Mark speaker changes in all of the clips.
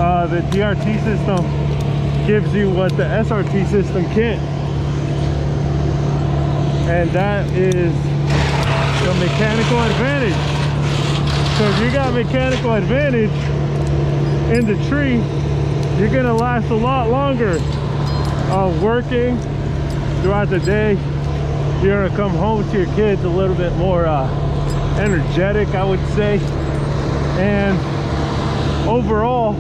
Speaker 1: The DRT system gives you what the SRT system can't, and that is the mechanical advantage. So if you got mechanical advantage in the tree, you're gonna last a lot longer working throughout the day. You're gonna come home to your kids a little bit more energetic, I would say, and overall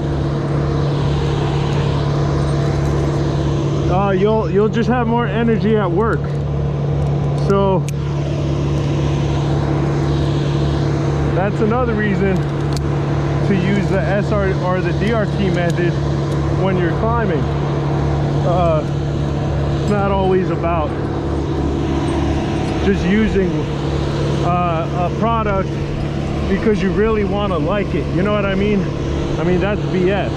Speaker 1: you'll just have more energy at work. So that's another reason to use the SR or the DRT method when you're climbing. It's not always about just using a product because you really want to like it. You know what I mean? I mean, that's BS.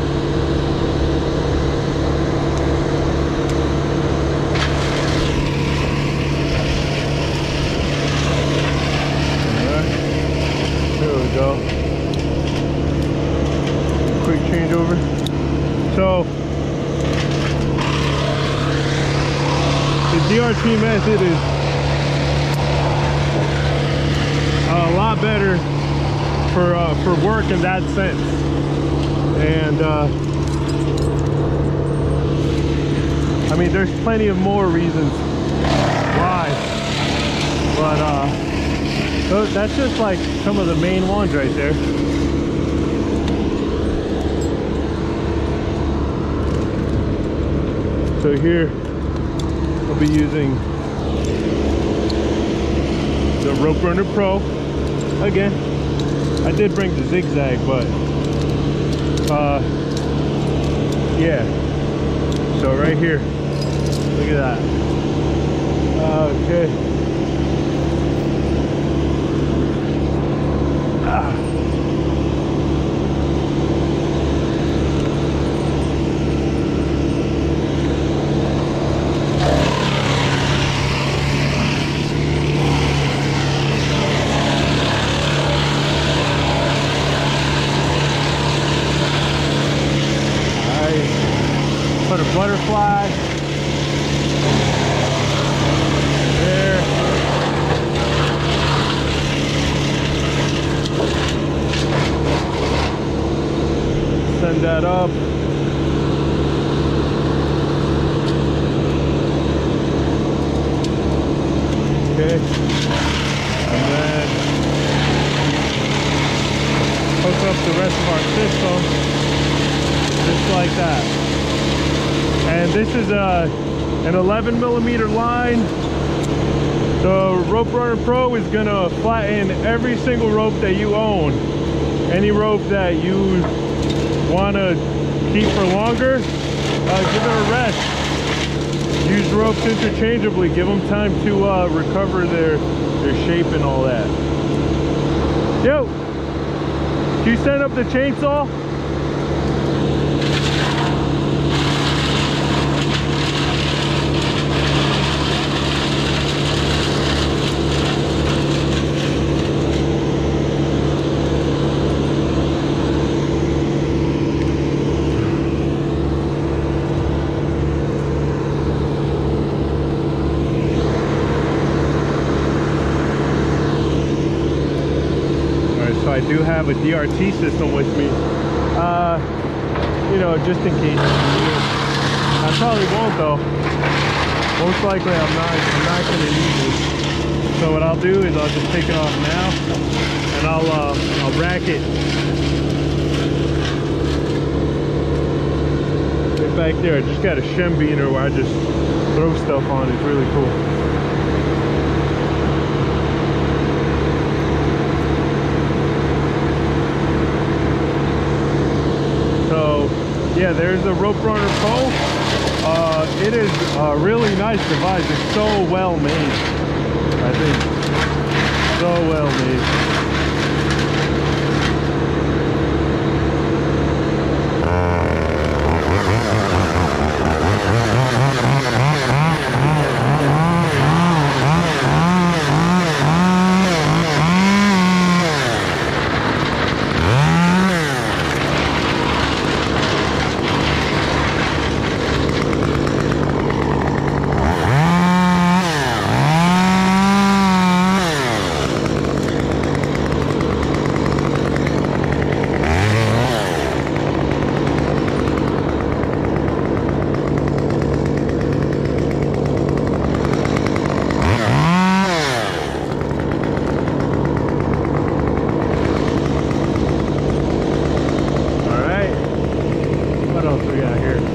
Speaker 1: Go. Quick changeover. So the DRT method is a lot better for work in that sense, and I mean, there's plenty of more reasons why, but so that's just like some of the main ones right there. So here I'll be using the Rope Runner Pro. Again, I did bring the Zigzag, but yeah. So right here, look at that. Okay. Put a butterfly there. Send that up. Okay. And then hook up the rest of our system just like that. And this is an 11mm line. The Rope Runner Pro is gonna flatten every single rope that you own. Any rope that you wanna keep for longer, give it a rest. Use ropes interchangeably. Give them time to recover their shape and all that. Yo, can you stand up the chainsaw? I do have a DRT system with me, you know, just in case. I probably won't though. Most likely I'm not going to use it. So what I'll do is I'll just take it off now, and I'll rack it right back there. I just got a shem beater where I just throw stuff on. It's really cool. Yeah, there's the Rope Runner Pro. It is a really nice device. It's so well made, I think. So well made. What else we got here?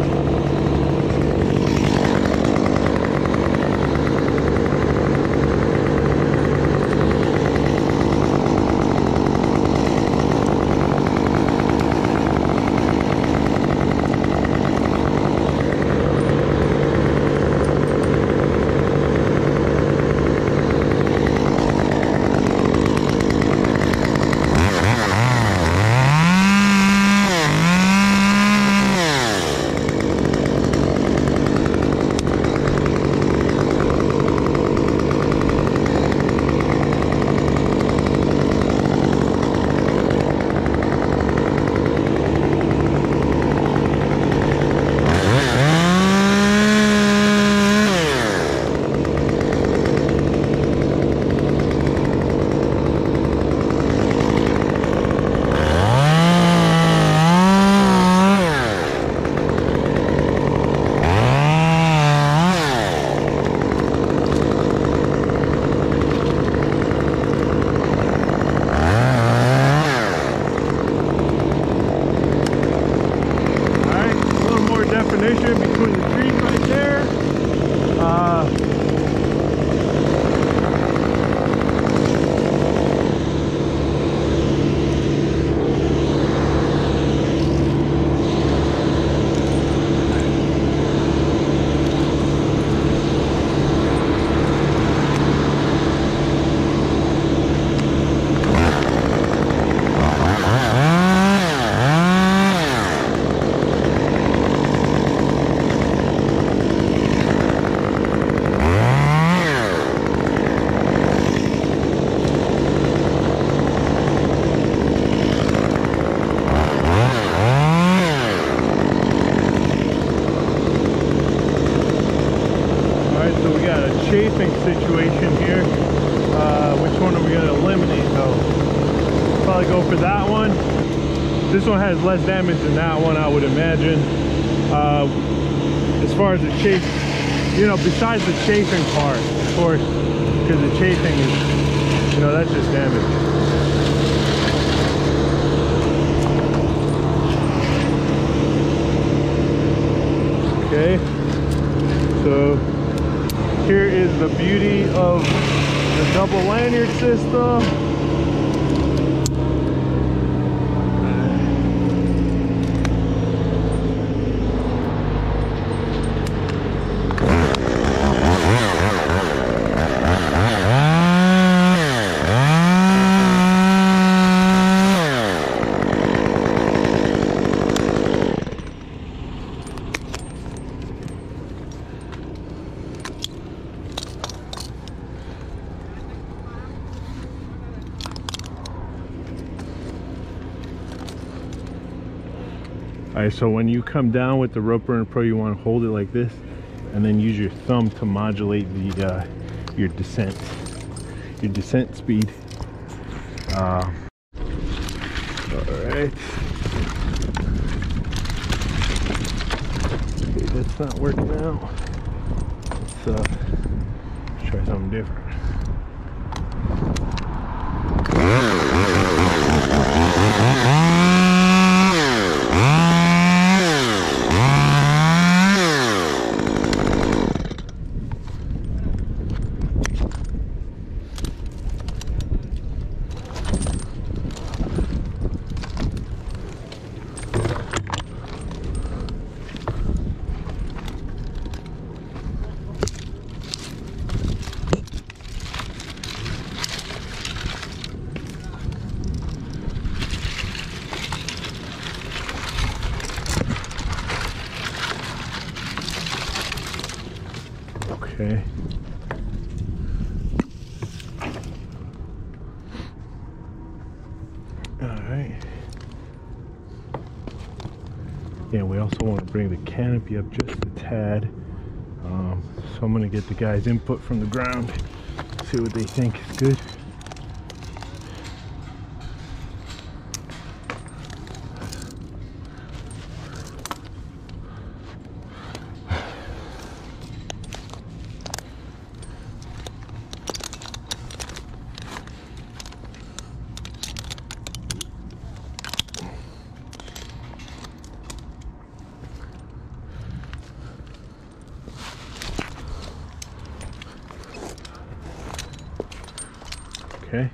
Speaker 1: Chafing situation here. Which one are we going to eliminate though? Probably go for that one. This one has less damage than that one, I would imagine. As far as the chafe, you know, besides the chafing part, of course, because the chafing is, you know, that's just damage. Okay, so here is the beauty of the double lanyard system. Alright, so when you come down with the Rope Burner Pro, you want to hold it like this and then use your thumb to modulate the your descent speed. Alright. Okay, that's not working out. Let's try something different. Okay. All right. Yeah, we also want to bring the canopy up just a tad. So I'm going to get the guys' input from the ground, see what they think is good. Okay.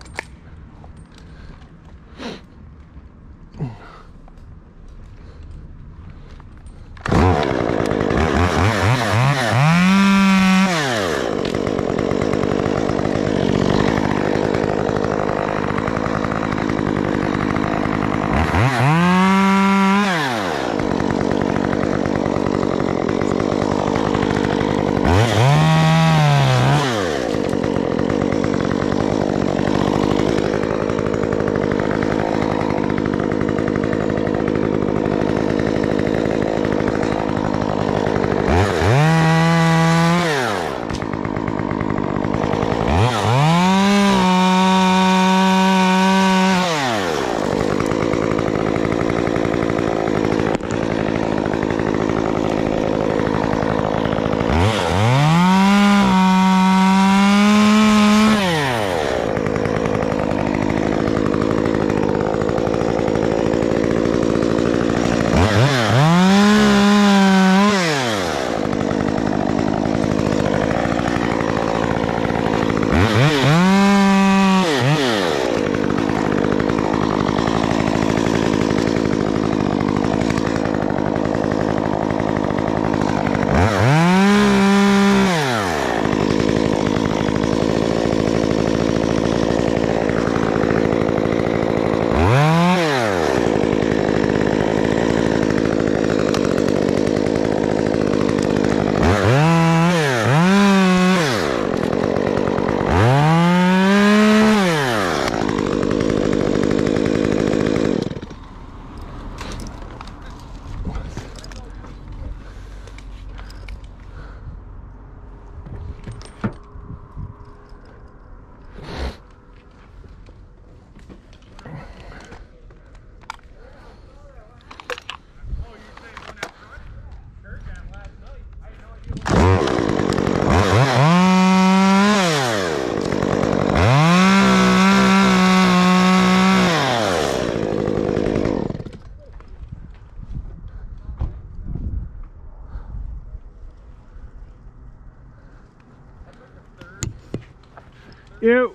Speaker 1: You.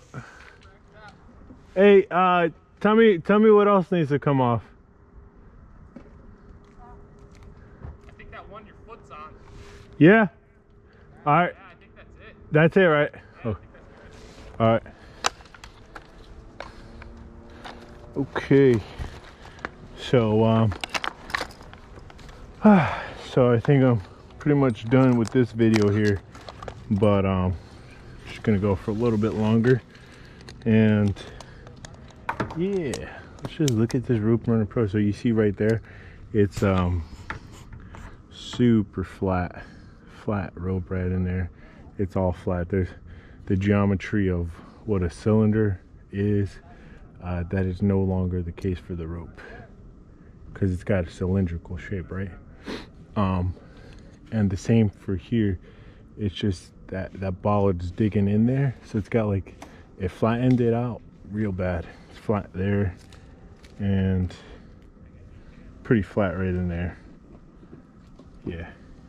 Speaker 1: Hey, tell me what else needs to come off.
Speaker 2: I think that one your foot's on.
Speaker 1: Yeah. All right.
Speaker 2: Yeah, I think that's it.
Speaker 1: That's it, right?
Speaker 2: Yeah,
Speaker 1: Oh. All right. Okay. So so I think I'm pretty much done with this video here, but just gonna go for a little bit longer. And yeah, let's just look at this Rope Runner Pro. So you see right there, it's super flat rope right in there. It's all flat. There's the geometry of what a cylinder is. That is no longer the case for the rope because it's got a cylindrical shape, right? And the same for here. It's just that bollard's digging in there, so it's got like, it flattened it out real bad. It's flat there and pretty flat right in there. Yeah.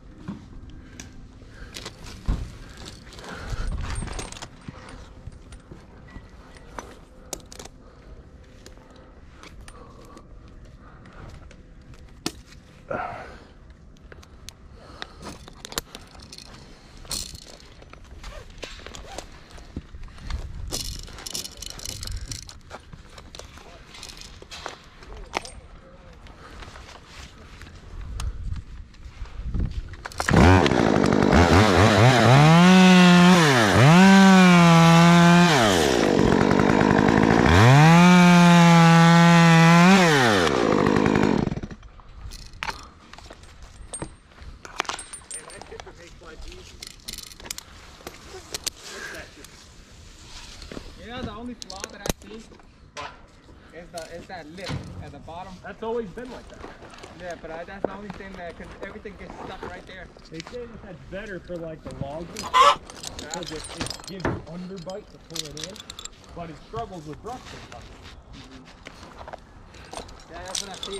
Speaker 2: You know, the only flaw that I see is that lip at the bottom.
Speaker 3: That's always been like that.
Speaker 2: Yeah, but that's the only thing that, because everything gets stuck right there.
Speaker 3: They say that that's better for like the logs and stuff, because it gives you underbite to pull it in, but it struggles with brush sometimes.
Speaker 2: Yeah, that's what I see.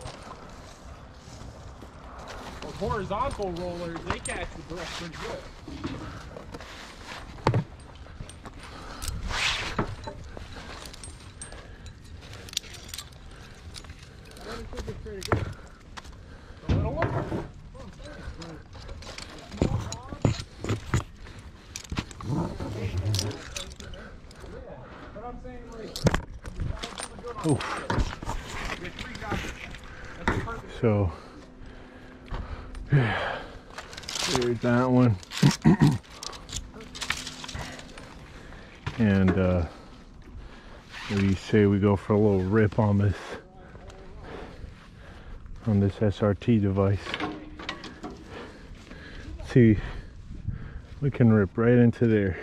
Speaker 3: Those horizontal rollers, they catch the brush pretty good.
Speaker 1: Oof. So there's that one. And we say we go for a little rip on this SRT device. See, we can rip right into there.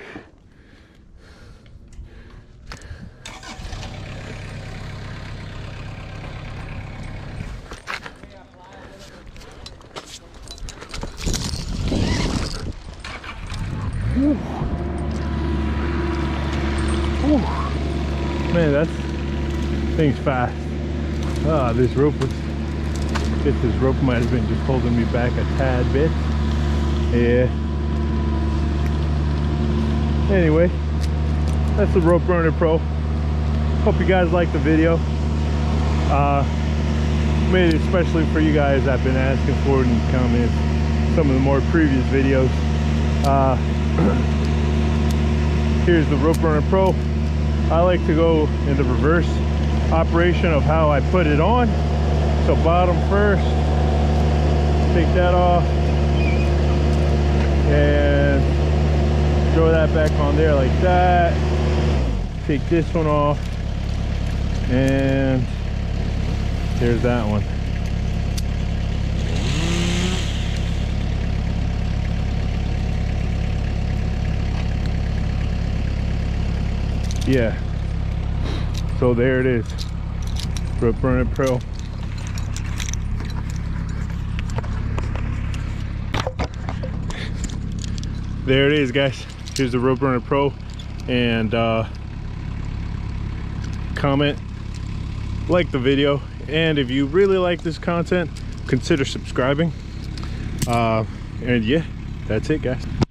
Speaker 1: Man, that thing's fast. Ah, this rope might have been just holding me back a tad bit. Yeah. Anyway, that's the Rope Runner Pro. Hope you guys liked the video. Made it especially for you guys that have been asking for it in the comments. Some of the more previous videos. Here's the Rope Runner Pro. I like to go in the reverse operation of how I put it on. So bottom first, take that off, and throw that back on there like that. Take this one off, and there's that one. Yeah, so there it is, Rope Runner Pro. There it is, guys. Here's the Rope Runner Pro. And comment, like the video, and if you really like this content, consider subscribing. And yeah, that's it, guys.